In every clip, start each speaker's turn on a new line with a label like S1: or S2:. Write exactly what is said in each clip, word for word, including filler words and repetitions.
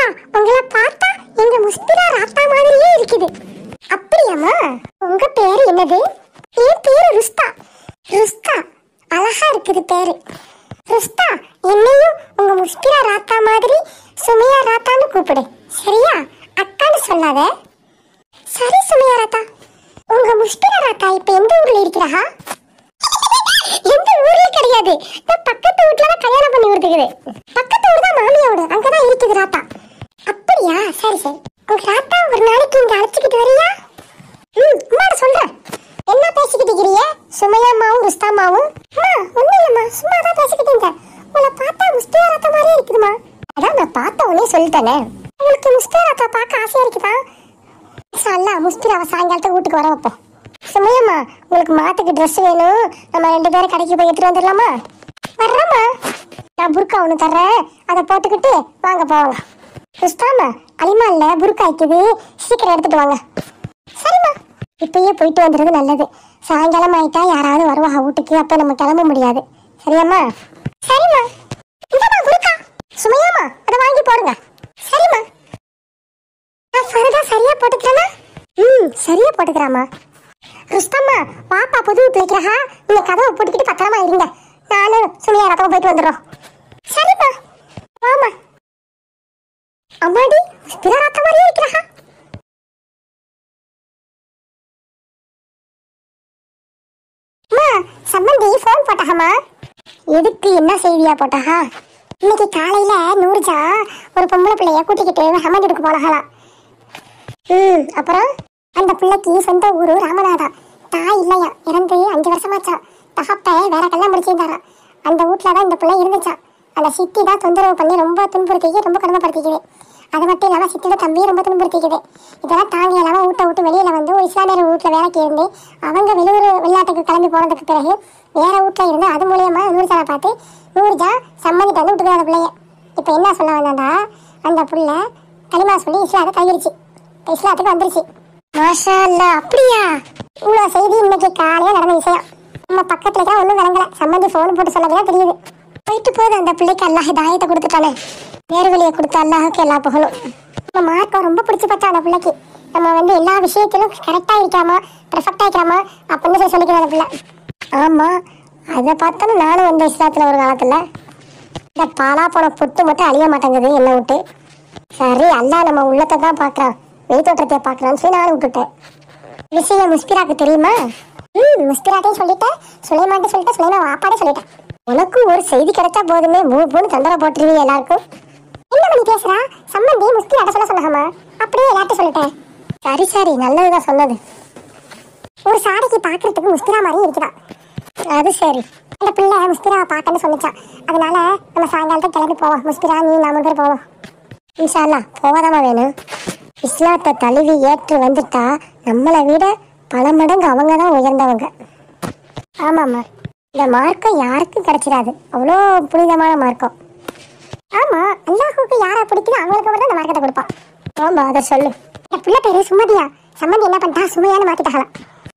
S1: உங்களை பார்த்தா எங்க முஸ்பிரா ராத்தா மாதிரியே இருக்குது. அப்படியாம்மா? உங்க பேரு என்னது? என் பேரு ருஸ்தா. ருஸ்தா, அழகா இருக்குது பேரு. ருஸ்தா, என்னையும் உங்க முஸ்பிரா ராத்தா மாதிரி சுமையா ராத்தான்னு கூப்பிடு, சரியா? அக்கான்னு சொல்லாத. சரி சுமையா ராத்தா. உங்க முஸ்பிரா ராத்தா இப்ப எந்த ஊர்ல இருக்கிறா? எந்த ஊர்ல கிடையாது, பக்கத்து வீட்டுல தான் கல்யாணம் பண்ணி கொடுத்துக்குது. பக்கத்து ஊர் தான் மாமியோட, அங்கதான் இருக்குது ராத்தா. அப்படியா? சரி சரி. உங்க ராத்தா ஒரு நாளைக்கு இங்க அழைச்சிக்கிட்டு வரியா? ம், அம்மாட்ட சொல்றேன். என்ன பேசிக்கிட்டு இருக்கிறீங்க சுமையாமாவும் ருஸ்தாமாவும்? அம்மா ஒண்ணும் இல்லம்மா, சும்மா தான் பேசிக்கிட்டு இருந்தேன். உங்களை பார்த்தா முஸ்பிரா ராத்தா மாதிரியே இருக்குதுமா. அதான் நான் பார்த்த உடனே சொல்லிட்டேனே. உங்களுக்கு முஸ்பிரா ராத்தா பார்க்க ஆசையா இருக்குதா? அல்ல, முஸ்பிராவை சாயங்காலத்துக்கு வீட்டுக்கு வர வைப்போம். சுமையம்மா, உங்களுக்கு மாத்துக்கு ட்ரெஸ் வேணும், நம்ம ரெண்டு பேரும் கடைக்கு போய் எடுத்துட்டு வந்துடலாமா? வர்றோம்மா. நான் புர்கா ஒன்று தர்றேன், அதை போட்டுக்கிட்டு வாங்க போவாங்க. ருஸ்தாமா, அலிமா இல்ல புர்கா இருக்குது, சீக்கிரம் எடுத்துட்டு வாங்க. சரிம்மா. இப்பயே போயிட்டு வந்துடுறது நல்லது. சாயங்காலம் ஆயிட்டா யாராவது வருவாங்க வீட்டுக்கு, அப்ப நம்ம கிளம்ப முடியாது. சரியாம்மா? சரிம்மா. இந்தம்மா புர்கா. சுமையாம்மா, அதை வாங்கி போடுங்க. சரிம்மா. நான் சொல்றதா சரியா போட்டுக்கிறேன்னா? ம், சரியா போட்டுக்கிறாமா. ருஸ்தம்மா, பாப்பா புது பிள்ளைக்கிறா, நீங்க கதவை போட்டுக்கிட்டு பத்திரமா இருங்க. நானும் சுமையா ரத்தம் போயிட்டு வந்துடுறோம். சரிம்மா. ஆமா. அம்மாடி, முஸ்பிரா ராத்தா மாதிரியே இருக்கிறா. அம்மா, சம்மந்தி ஃபோன் போட்டாகம்மா. எதுக்கு, என்ன செய்தியா போட்டாகா? இன்னைக்கு காலையில நூறுஜா ஒரு பொம்பளை பிள்ளைய கூட்டிக்கிட்டு ஹமந்துக்கு போனாகலாம். ம், அப்புறம் அந்த பிள்ளைக்கு சொந்த ஊரு ராமநாதா. தாய் இல்லையா, இறந்து அஞ்சு வருஷமாச்சா. தகப்ப வேற கல்யாணம் முடிச்சிருந்தாரா. அந்த வீட்டுலதான் இந்த பிள்ளை இருந்துச்சான். அந்த சித்தி தான் தொந்தரவு பண்ணி ரொம்ப துன்புறுத்திக்கு, ரொம்ப கடுமைப்படுத்திக்குது. அது மட்டும் இல்லாம சித்தியோட தம்பியும் ரொம்ப துன்புறுத்திக்குது. இதெல்லாம் தாங்க இல்லாம வீட்டை விட்டு வெளியில வந்து ஒரு இஸ்லாமியர் வீட்டுல வேலைக்கு இருந்து அவங்க வெளியூர் வெளிநாட்டுக்கு கிளம்பி போனதுக்கு பிறகு வேற வீட்டுல இருந்து அது மூலியமா நூறுஜானை பார்த்து நூறுஜா சம்மதிட்டு வந்து விட்டுக்கிற அந்த பிள்ளைய. இப்ப என்ன சொல்ல வந்தாண்டா, அந்த பிள்ளை களிமா சொல்லி இஸ்லாத்தை கைவிடுச்சு, இஸ்லாத்துக்கு வந்துருச்சு. மாஷா அல்லாஹ். அப்படியா? இவ்வளவு செய்தி இன்னைக்கு காலையா நடந்த விஷயம். நம்ம பக்கத்துல தான் ஒண்ணும் விளங்கல, சம்மந்தி போன் போட்டு சொன்னதுதான் தெரியுது. போயிட்டு போகுது, அந்த பிள்ளைக்கு அல்லாஹ் ஹிதாயத்தை கொடுத்துட்டானே. நேர்வழியை கொடுத்த அல்லாஹுக்கு எல்லா புகழும். நம்ம மார்க்கம் ரொம்ப பிடிச்சி பார்த்தா அந்த பிள்ளைக்கு. நம்ம வந்து எல்லா விஷயத்திலும் கரெக்டா இருக்காமா, பெர்ஃபெக்டா இருக்கிறாமா அப்படின்னு சொல்லி சொல்லிக்கிறேன் அந்த பிள்ளை. ஆமா, அதை பார்த்தாலும் நானும் வந்த இஸ்லாத்துல ஒரு காலத்துல. இந்த பாலா போன புட்டு மட்டும் அழிய மாட்டேங்குது என்ன விட்டு. சரி, அல்லாஹ் நம்ம உள்ளத்தை தான் பாக்குறான், வெளித்தோற்றத்தை பாக்குறான்னு சொல்லி நானும் விட்டுட்டேன். விஷயம் முஸ்பிராக்கு தெரியுமா? ம், முஸ்பிராட்டையும் சொல்லிட்டேன், சுலைமான்ட்டு சொல்லிட்டேன், சுலைமான் வாப்பாடே சொல்லிட்டேன். உனக்கும் ஒரு செய்தி கிடைச்சா போதுமே மூணு மூணு தண்டனை போட்டுருவீங்க எல்லாருக்கும். என்ன பண்ணி பேசுறா? சம்மந்தி முஸ்பிராட்ட சொல்ல சொன்னாமா, அப்படியே எல்லார்ட்டும் சொல்லிட்டேன். சரி சரி, நல்லதுதான் சொன்னது. ஒரு சாடைக்கு பாக்குறதுக்கு முஸ்பிரா மாதிரி இருக்குதான். அது சரி. அந்த பிள்ளை முஸ்பிராவை பார்க்கன்னு சொல்லிச்சான். அதனால நம்ம சாயங்காலத்துக்கு கிளம்பி போவோம். முஸ்பிரா, நீ நாம பேர் போவோம். இன்ஷா அல்லாஹ் போவாதாமா வேணும். இஸ்லாத்தை தழுவி ஏற்று வந்துட்டா நம்மளை விட பல மடங்கு அவங்க தான் உயர்ந்தவங்க. ஆமாம்மா, இந்த மார்க்கம் யாருக்கும் கிடைச்சிடாது, அவ்வளோ புனிதமான மார்க்கம். ஆமா, அல்லாஹுக்கு யாரை பிடிக்குதோ அவங்களுக்கு மட்டும் இந்த மார்க்கத்தை கொடுப்பான். ஆமா, அதை சொல்லு. இந்த பிள்ளை பேரு சுமதியா. சம்மந்தி என்ன பண்ணிட்டா, சுமையான்னு மாத்திட்டாங்களா?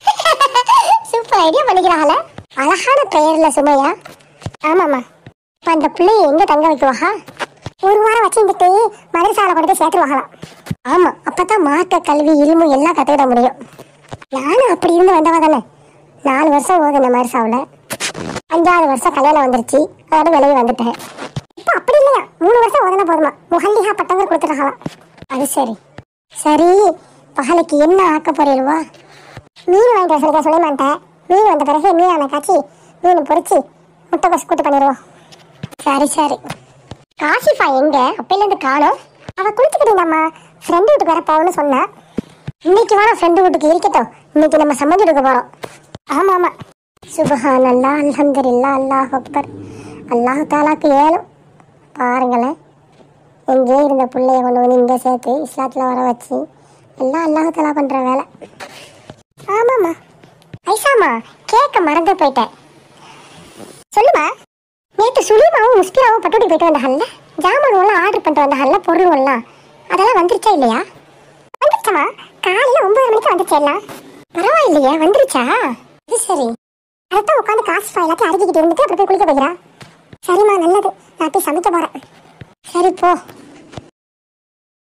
S1: Super idea பண்ணிக்கிறாங்கள. அழகான பெயர்ல சுமையா. ஆமாம்மா. இப்ப அந்த பிள்ளையை எங்க தங்க வைக்குவாங்க? ஒரு வாரம் வச்சுட்டு மதரசால கொண்டு போய் சேர்த்துருவாங்களாம். ஆமா, அப்பதான் மார்க்க கல்வி இல்மு எல்லாம் கத்துக்கிட முடியும். நானும் அப்படி இருந்து வந்தவா தானே. நாலு வருஷம் ஓதுன மதரசாவில், அஞ்சாவது வருஷம் கல்யாணம் வந்துருச்சு, அதோட விலகி வந்துட்டேன். இப்போ அப்படி இல்லையா, மூணு வருஷம் ஓதுனா போதுமா, முஹல்லிஹா பட்டங்கள் கொடுத்துருக்கலாம். அது சரி. சரி, பகலுக்கு என்ன ஆக்க போறீருவா? மீன் வாங்கிட்டு சொல்லிக்க சுலைமான்ட்டேன். மீன் வந்த பிறகு மீன் அணை காய்ச்சி மீன் பொறிச்சு முட்டை கொசு கூட்டு பண்ணிடுவோம். சரி சரி. காசிஃபா எங்க? அப்பையிலேருந்து காணும். அவள் குளிச்சுக்கிட்டு நம்ம ஃப்ரெண்டு வீட்டுக்கு வர போகணும்னு சொன்னா. இன்னைக்கு வேணா ஃப்ரெண்டு வீட்டுக்கு இருக்கட்டும், இன்னைக்கு நம்ம சம்மந்தி எடுக்க போறோம். ஆமா ஆமா. சுபஹான் அல்லாஹ், அல்ஹம்துலில்லாஹ், அல்லாஹ் அக்பர். அல்லாஹ் தாலாக்கு ஏழும். பாருங்களேன், எங்கேயே இருந்த பிள்ளைய கொண்டு வந்து இங்கே சேர்த்து இஸ்லாத்தில் வர வச்சு எல்லாம் அல்லாஹ் தாலா பண்ற வேலை. ஆமாம்மா. ஐசாமா, கேட்க மறந்து போயிட்டேன். சொல்லுமா. நேற்று சுலிமாவும் முஸ்பிராவும் பட்டுடி போயிட்டு வந்தாங்கல்ல, ஜாமான்லாம் ஆர்டர் பண்ணிட்டு வந்தாங்கல்ல, பொருள்லாம் அதெல்லாம் வந்துருச்சா இல்லையா? வந்துருச்சம்மா, காலையில் ஒன்பது மணிக்கு வந்துருச்சு எல்லாம். பரவாயில்லையே, வந்துருச்சா? இது சரி. அதான் உட்காந்து காசு எல்லாத்தையும் அடிக்கிட்டு இருந்துட்டு அப்புறம் போய் குளிக்க போகிறா. சரிம்மா, நல்லது. நான் போய் சமைக்க போகிறேன். சரி போ.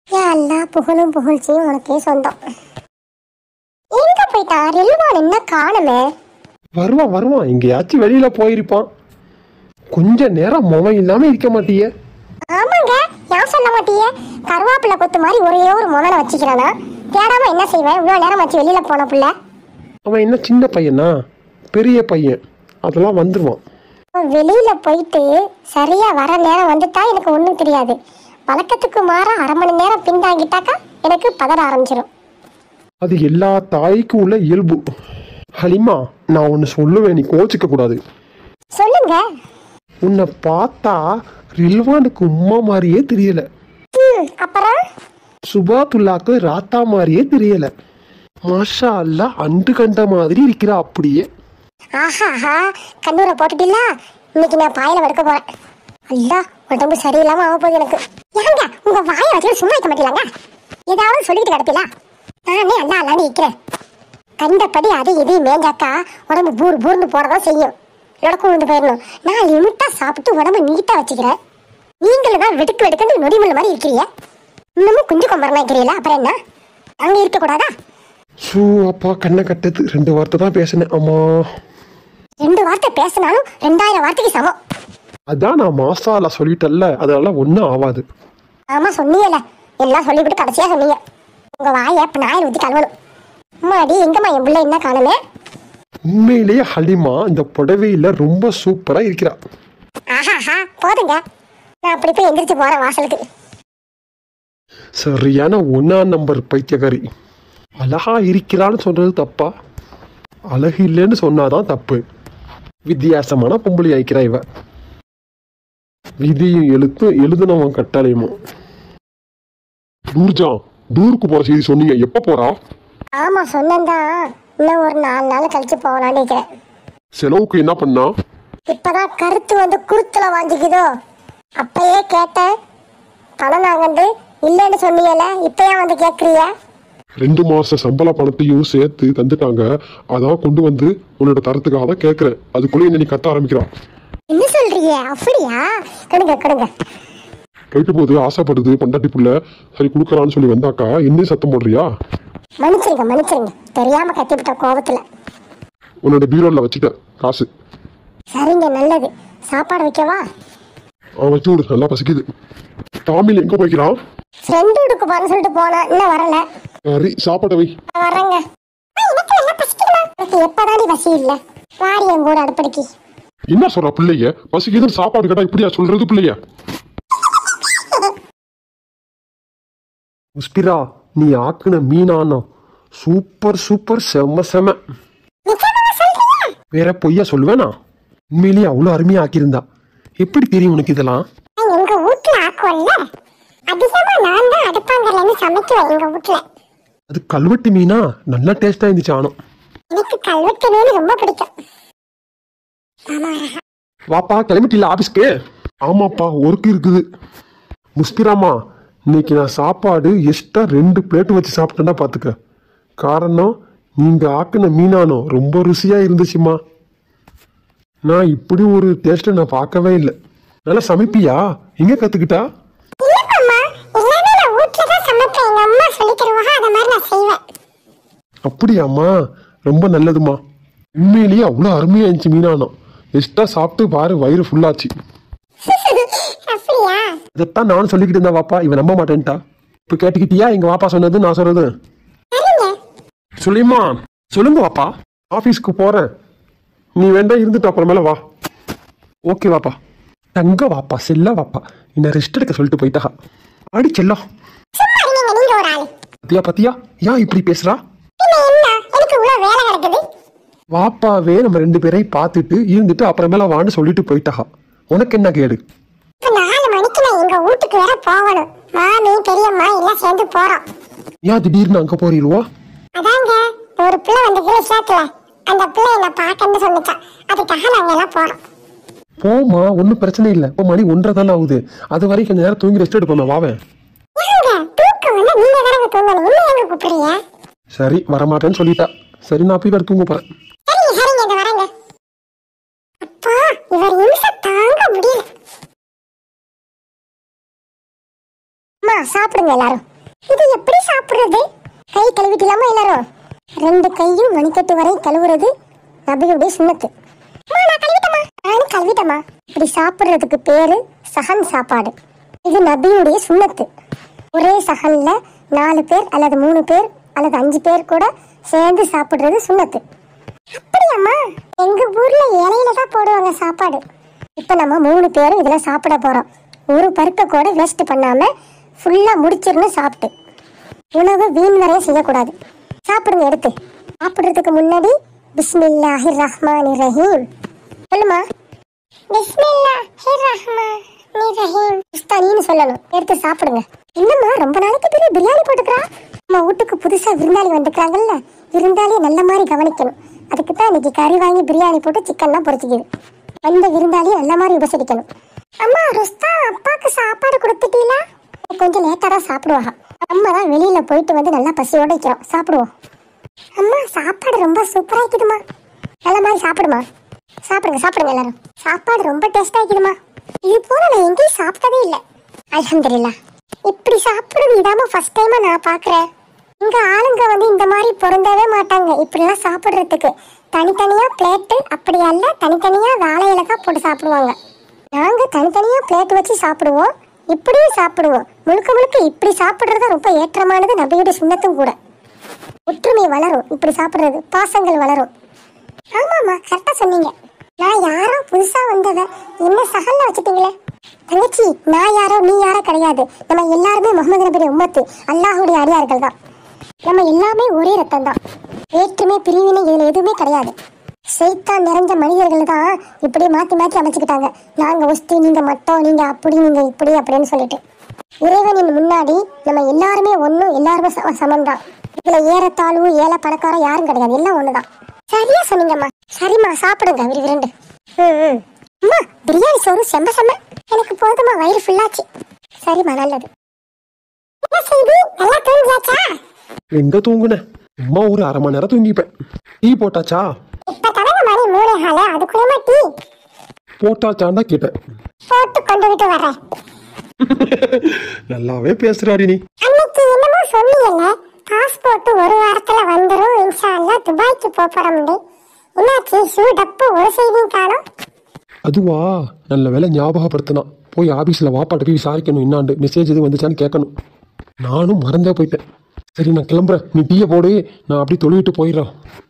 S1: ஏன் எல்லா புகழும் புகழ்ச்சியும் உனக்கே சொந்தம். எங்க போயிட்டா ரெல்வான்? என்ன காணுமே.
S2: வருவான் வருவான், எங்கேயாச்சும் வெளியில போயிருப்பான். கொஞ்ச நேரம் முகம் இல்லாம இருக்க மாட்டிய?
S1: ஆமாங்க, ஏன் சொல்ல மாட்டிய? கருவாப்பிள்ள கொத்து மாதிரி ஒரே ஒரு முகனை வச்சுக்கிறானா? தேடாம என்ன செய்வேன்? இவ்வளவு நேரம் வச்சு வெளியில போன புள்ள.
S2: அவன் என்ன சின்ன பையனா? பெரிய பையன், அதெல்லாம் வந்துருவான்.
S1: வெளியில போயிட்டு சரியா வர நேரம் வந்துட்டா எனக்கு ஒண்ணும் தெரியாது. வழக்கத்துக்கு மாற அரை மணி நேரம் பின்தாங்கிட்டாக்கா எனக்கு பதற ஆரம்பிச்சிடும்.
S2: அது எல்லா தாய்க்கும் உள்ள இயல்பு. ஹலிமா, நான் ஒன்னு சொல்லுவேன், நீ கோச்சிக்க கூடாது.
S1: சொல்லுங்க.
S2: உன்னை பார்த்தா ரில்வானுக்கு உம்மா மாதிரியே தெரியல.
S1: அப்புறம்
S2: சுபாத்துல்லாக்கு ராத்தா மாதிரியே தெரியல. மாஷா அல்லா, அண்டு கண்ட மாதிரி இருக்கிறா அப்படியே.
S1: ஆஹா, கண்ணூரை போட்டுட்டில்ல. இன்னைக்கு நான் பாயில வடுக்க போறேன். அல்லா, உடம்பு சரியில்லாம ஆக போகுது எனக்கு. ஏங்க உங்க வாயை வச்சு சும்மா இருக்க மாட்டீங்களாங்க? ஏதாவது சொல்லிட்டு கிடப்பீங்களா? நானே அல்லா அல்லான்னு இருக்கிறேன். கண்டபடி அது இது மேஞ்சாக்கா உடம்பு பூர் பூர்னு போறதான் செய்யும். நடக்கும் வந்து போயிடணும். நான் லிமிட்டா சாப்பிட்டு உடம்பு நீட்டா வச்சுக்கிறேன். நீங்களும் தான் வெடுக்கு வெடுக்குன்னு நொடிமுள்ள மாதிரி இருக்கிறீங்க. இன்னமும் குஞ்சு கொம்பரமா இருக்கிறீங்களா? அப்புறம் என்ன, அங்க இருக்க கூடாதா?
S2: சூ அப்பா, கண்ணை கட்டது. ரெண்டு வார்த்தை தான் பேசினேன். அம்மா,
S1: ரெண்டு வார்த்தை பேசினாலும் ரெண்டாயிரம் வார்த்தைக்கு சமம்.
S2: அதான் நான் மாசாலா சொல்லிட்டல்ல, அதனால ஒன்றும் ஆகாது.
S1: ஆமா சொன்னீங்கல்ல, எல்லாம் சொல்லிவிட்டு கடைசியா சொன்னீங்க. உங்க வாயை இப்ப நாயில் ஊற்றி கழுவணும். அம்மாடி, எங்கம்மா என் பிள்ளை என்ன காணுமே?
S2: உண்மையிலேயே ஹலிமா இந்த புடவையில ரொம்ப சூப்பரா இருக்கிறா.
S1: ஆஹாஹா, போதுங்க. நான் அப்படி போய் எந்திரிச்சு போறேன் வாசலுக்கு.
S2: சரியான ஒன்னா நம்பர் பைத்தியக்காரி. அழகா இருக்கிறான்னு சொல்றது தப்பா? அழகு இல்லைன்னு சொன்னாதான் தப்பு. வித்தியாசமான பொம்பளை ஆயிக்கிறா இவ. விதியும் எழுத்தும் எழுதுனவன் கட்டாளையுமோ. நூர்ஜான், டூருக்கு போற செய்தி சொன்னீங்க, எப்ப போறா?
S1: ஆமா சொன்னேன்தான். இன்னும் ஒரு நாலு நாள் கழிச்சு போகலான்னு இருக்கிறேன்.
S2: செலவுக்கு என்ன பண்ணா?
S1: இப்பதான் கருத்து வந்து குருத்துல வாங்கிக்குதோ. அப்பயே கேட்டேன், பணம் நாங்கண்டு இல்லைன்னு சொன்னீங்கல்ல, இப்பயா வந்து கேட்குறிய?
S2: ரெண்டு மாச சம்பள பணத்தையும் சேர்த்து தந்துட்டாங்க. அதான் கொண்டு வந்து உன்னோட தரத்துக்காக தான் கேட்கறேன். அதுக்குள்ள என்ன நீ கத்த ஆரம்பிக்கிறான்.
S1: என்ன சொல்றீங்க? அப்படியா? கொடுங்க கொடுங்க.
S2: போயிட்டு போது ஆசைப்படுது பொண்டாட்டி புள்ள, சரி கொடுக்கறான்னு சொல்லி வந்தாக்கா இன்னும் சத்தம் போடுறியா?
S1: மன்னிச்சிருங்க மன்னிச்சிருங்க, தெரியாம கத்திவிட்ட கோபத்துல.
S2: உன்னோட பீரோல வச்சுக்க காசு.
S1: சரிங்க, நல்லது. சாப்பாடு வைக்கவா?
S2: அவன் வச்சு விடு, நல்லா பசிக்குது. டாமில் எங்க போய்க்கிறான்?
S1: ஃப்ரெண்டு வீட்டுக்கு போறேன்னு சொல்லிட்டு போனா, இன்னும் வரல.
S2: சரி, சாப்பாட்டை வை.
S1: வரேங்க. எனக்கு எப்பதாண்டி பசி இல்ல? வாடி என் கூட அடுப்படிக்கு.
S2: என்ன சொல்ற பிள்ளைய? பசிக்குதுன்னு சாப்பாடு கேட்டா இப்படியா சொல்றது பிள்ளைய? முஸ்பிரா, நீ ஆக்குன மீனானா சூப்பர் சூப்பர், செம்ம செம. வேற பொய்யா சொல்லுவேனா? உண்மையிலேயே அவ்வளவு அருமையா ஆக்கியிருந்தா. எப்படி தெரியும் உனக்கு இதெல்லாம்?
S1: எங்க வீட்டுல ஆக்குவல்ல, அதிகமா நான் தான் அடுப்பாங்கல்ல சமைக்குவேன் எங்க வீட்டுல.
S2: அது கல்வெட்டு மீனா, நல்லா டேஸ்டா இருந்துச்சு. ஆனும்
S1: எனக்கு கல்வெட்டு மீன் ரொம்ப பிடிக்கும்.
S2: வாப்பா, கிளம்பிட்டில ஆபீஸ்க்கு? ஆமாப்பா, ஒர்க் இருக்குது. முஸ்பிராமா, இன்னைக்கு நான் சாப்பாடு எக்ஸ்ட்ரா ரெண்டு பிளேட் வச்சு சாப்பிட்டேன்னா பாத்துக்க. காரணம், நீங்க ஆக்குன மீனானோ ரொம்ப ருசியா இருந்துச்சுமா. நான் இப்படி ஒரு டேஸ்ட் நான் பார்க்கவே இல்லை. நல்லா சமைப்பியா? எங்க கத்துக்கிட்டா? அப்படியாம்மா, ரொம்ப நல்லதுமா. உண்மையிலேயே அவ்வளோ அருமையா இருந்துச்சு மீனானோ. எக்ஸ்ட்ரா சாப்பிட்டு பாரு, வயிறு ஃபுல்லாச்சு. இதைத்தான் நானும் சொல்லிக்கிட்டு இருந்தா வாப்பா, இவன் நம்ப மாட்டேன்ட்டா. இப்ப கேட்டுக்கிட்டியா எங்க வாப்பா சொன்னது நான் சொல்றது? சொல்லிமா, சொல்லுங்க வாப்பா. ஆபீஸ்க்கு போறேன், நீ வேண்டா இருந்துட்டு அப்புறமேல வா. ஓகே வாப்பா. தங்க வாப்பா, செல்ல வாப்பா, என்ன ரெஸ்ட் எடுக்க சொல்லிட்டு போயிட்டா. அடி செல்லம். பத்தியா பத்தியா, ஏன் இப்படி பேசுறா? வாப்பாவே நம்ம ரெண்டு பேரையும் பார்த்துட்டு இருந்துட்டு அப்புறமேல வான்னு சொல்லிட்டு போயிட்டா. உனக்கு என்ன கேடு? ஏன் திடீர்னு அங்க போறீங்களா?
S1: ஒரு பிள்ளை வந்து விசாரிக்கல, அந்த பிள்ளை என்ன பார்க்கன்னு சொல்லிச்சா, அதுக்காக நாங்க எல்லாம் போறோம்.
S2: போமா, ஒன்னும் பிரச்சனை இல்லை. இப்போ மணி ஒன்றரை தானே ஆகுது. அது வரைக்கும் கொஞ்ச நேரம் தூங்கி ரெஸ்ட் எடுப்போம். வாவேன். சரி, வரமாட்டேன்னு சொல்லிட்டா. சரி, நான் போய் வேற தூங்க போறேன்.
S1: சாப்பிடுங்க எல்லாரும். இது எப்படி சாப்பிடுறது? கை கழுவிட்டலாமா எல்லாரும்? ரெண்டு கையும் மணிக்கட்டு வரை கழுவுறது நபியுடைய சுன்னத்து. அம்மா, நான் கழுவிட்டேம்மா. நானும் கழுவிட்டேம்மா. இப்படி சாப்பிடுறதுக்கு பேரு சஹன் சாப்பாடு. இது நபியுடைய சுன்னத்து. ஒரே சஹன்ல நாலு பேர் அல்லது மூணு பேர் அல்லது அஞ்சு பேர் கூட சேர்ந்து சாப்பிடுறது சுன்னத்து. அப்படியாம்மா? எங்க ஊர்ல இலையில தான் போடுவாங்க சாப்பாடு. இப்ப நம்ம மூணு பேரும் இதுல சாப்பிட போறோம். ஒரு பருப்பை கூட வேஸ்ட் பண்ணாம ஃபுல்லா முடிச்சிருந்து சாப்பிட்டு. உணவு வீண் வரைய செய்யக்கூடாது. சாப்பிடுங்க எடுத்து. சாப்பிடுறதுக்கு முன்னாடி பிஸ்மில்லாஹிர் ரஹ்மானிர் ரஹீம் சொல்லுமா. பிஸ்மில்லாஹிர் ரஹ்மானிர் ரஹீம் உஸ்தானின்னு சொல்லணும். எடுத்து சாப்பிடுங்க. என்னம்மா ரொம்ப நாளைக்கு பிறகு பிரியாணி போட்டுக்கிறா? நம்ம வீட்டுக்கு புதுசா விருந்தாளி வந்துக்கிறாங்கல்ல, விருந்தாளியை நல்ல மாதிரி கவனிக்கணும். அதுக்கு தான் இன்னைக்கு கறி வாங்கி பிரியாணி போட்டு சிக்கன்லாம் பொரிச்சிக்குது. வந்த விருந்தாளியை நல்ல மாதிரி உபசரிக்கணும். அம்மா, ருஸ்தா அப்பாக்கு சாப்பாடு கொடுத்துட்டீங்களா? கொஞ்சம் லேட்டா தான் சாப்பிடுவாங்க. அம்மா தான் வெளியில போயிட்டு வந்து நல்லா பசியோட வைக்கிறோம். சாப்பிடுவோம். அம்மா, சாப்பாடு ரொம்ப சூப்பரா இருக்குதுமா. நல்ல மாதிரி சாப்பிடுமா. சாப்பிடுங்க சாப்பிடுங்க எல்லாரும். சாப்பாடு ரொம்ப டேஸ்டா இருக்குதுமா. இது போல நான் எங்கேயும் சாப்பிட்டதே இல்லை. அல்ஹம்துலில்லாஹ். இப்படி சாப்பிடுறது இதாம ஃபர்ஸ்ட் டைமா நான் பாக்குறேன். இங்க ஆளுங்க வந்து இந்த மாதிரி பொருந்தவே மாட்டாங்க இப்படிலாம் சாப்பிடுறதுக்கு. தனித்தனியா பிளேட்டு அப்படி அல்ல, தனித்தனியா வாழை இலக்கா போட்டு சாப்பிடுவாங்க. நாங்க தனித்தனியா பிளேட் வச்சு சாப்பிடுவோம். இப்படியும் சாப்பிடுவோம். முழுக்க முழுக்க இப்படி சாப்பிடுறது ரொம்ப ஏற்றமானது, நபியுடைய சுன்னத்தும் கூட. ஒற்றுமை வளரும் இப்படி சாப்பிடுறது, பாசங்கள் வளரும். ஆமாமா, கரெக்டா சொன்னீங்க. நான் யாரோ புதுசா வந்தவ, என்ன சகல்ல வச்சுட்டீங்களே. தங்கச்சி, நான் யாரோ நீ யாரோ கிடையாது. நம்ம எல்லாருமே முகமது நபியுடைய உம்மத்து, அல்லாஹுடைய அடியார்கள் தான். நம்ம எல்லாமே ஒரே ரத்தம் தான். வேற்றுமை பிரிவினை இதுல எதுவுமே கிடையாது. சைத்தான் நிறைஞ்ச மனிதர்கள் தான் இப்படி மாத்தி மாத்தி அமைச்சுக்கிட்டாங்க. நாங்க ஒஸ்தி, நீங்க மட்டோம், நீங்க அப்படி, நீங்க இப்படி அப்படின்னு சொல்லிட்டு. இறைவனின் முன்னாடி நம்ம எல்லாருமே ஒன்னும், எல்லாருமே சமம் தான். இதுல ஏறத்தாழ்வு ஏழை பணக்காரம் யாரும் கிடையாது, எல்லாம் ஒண்ணுதான். சரியா சொன்னீங்கம்மா. சரிம்மா, சாப்பிடுங்க விருவிரண்டு. ம் அம்மா, பிரியாணி சோறு செம்ம செம்ம. எனக்கு போதுமா, வயிறு ஃபுல்லாச்சு. சரிம்மா, நல்லது. என்ன செய்தி, நல்லா தூங்கியாச்சா?
S2: எங்க தூங்குன? அம்மா ஒரு அரை மணி நேரம் தூங்கிப்பேன். டீ போட்டாச்சா?
S1: இப்ப தடவை மணி மூணே கால, அதுக்குள்ளமா டீ
S2: போட்டாச்சாண்டா கேட்டேன்.
S1: போட்டு கொண்டு விட்டு வரேன்.
S2: நல்லாவே பேசுறாடி நீ.
S1: அன்னைக்கு என்னமோ சொன்னீங்கல்ல, பாஸ்போர்ட் ஒரு வாரத்துல வந்துரும், இன்ஷா அல்லாஹ் துபாய்க்கு போறோம்னு. என்னாச்சு, ஷூ டப்பு ஒரு செய்தியும் காணோம்?
S2: அதுவா, நல்ல வேலை ஞாபகப்படுத்தினா. போய் ஆபீஸ்ல வாப்பாட்ட போய் விசாரிக்கணும், என்னாண்டு மெசேஜ் எதுவும் வந்துச்சான்னு கேட்கணும். நானும் மறந்தே போயிட்டேன். சரி, நான் கிளம்புறேன். நீ டீயை போடு, நான் அப்படி தொழுவிட்டு போயிடுறேன்.